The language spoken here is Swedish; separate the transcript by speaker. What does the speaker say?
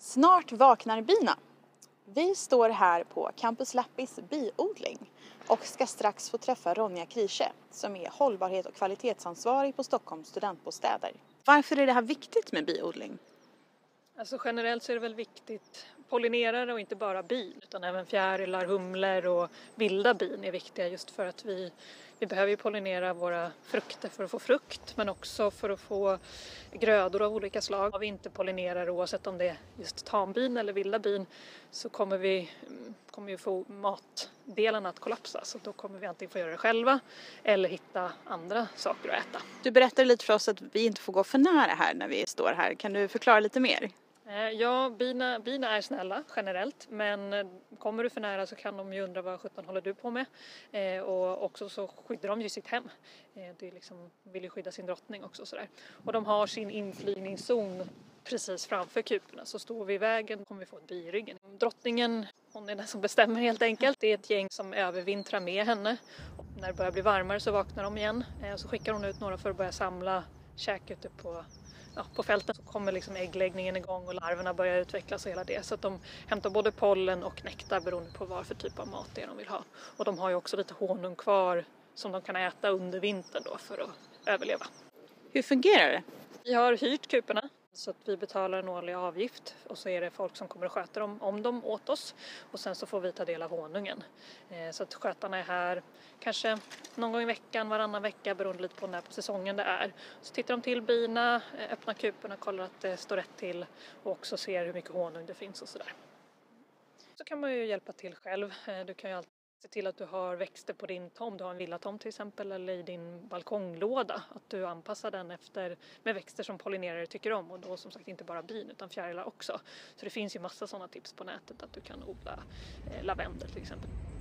Speaker 1: Snart vaknar bina. Vi står här på Campus Lappis biodling och ska strax få träffa Ronja Krische som är hållbarhet- och kvalitetsansvarig på Stockholms studentbostäder. Varför är det här viktigt med biodling?
Speaker 2: Alltså generellt så är det väl viktigt, pollinerare och inte bara bin utan även fjärilar, humlor och vilda bin är viktiga just för att vi behöver ju pollinera våra frukter för att få frukt men också för att få grödor av olika slag. Om vi inte pollinerar oavsett om det är just tambin eller vilda bin så kommer vi få matdelen att kollapsa, så då kommer vi antingen få göra det själva eller hitta andra saker att äta.
Speaker 1: Du berättade lite för oss att vi inte får gå för nära här när vi står här. Kan du förklara lite mer?
Speaker 2: Ja, bina är snälla generellt, men kommer du för nära så kan de ju undra vad 17 håller du på med. Och också så skyddar de ju sitt hem. Det är liksom, vill ju skydda sin drottning också sådär. Och de har sin inflygningszon precis framför kuporna, så står vi i vägen kommer vi få ett bi i ryggen. Drottningen, hon är den som bestämmer helt enkelt. Det är ett gäng som övervintrar med henne. Och när det börjar bli varmare så vaknar de igen. Så skickar hon ut några för att börja samla käk ute på fälten. Så kommer liksom äggläggningen igång och larverna börjar utvecklas och hela det. Så att de hämtar både pollen och nektar beroende på vad för typ av mat det är de vill ha. Och de har ju också lite honung kvar som de kan äta under vintern då för att överleva.
Speaker 1: Hur fungerar det?
Speaker 2: Vi har hyrt kuporna så att vi betalar en årlig avgift och så är det folk som kommer att sköta om dem åt oss. Och sen så får vi ta del av honungen. Så att skötarna är här kanske någon gång i veckan, varannan vecka beroende lite på när på säsongen det är. Så tittar de till bina, öppnar kuporna, kollar att det står rätt till och också ser hur mycket honung det finns och sådär. Så kan man ju hjälpa till själv. Du kan ju alltid se till att du har växter på din tomt. Du har en villatomt till exempel eller i din balkonglåda. Att du anpassar den med växter som pollinerare tycker om. Och då som sagt inte bara bin utan fjärilar också. Så det finns ju massa sådana tips på nätet att du kan odla lavendel till exempel.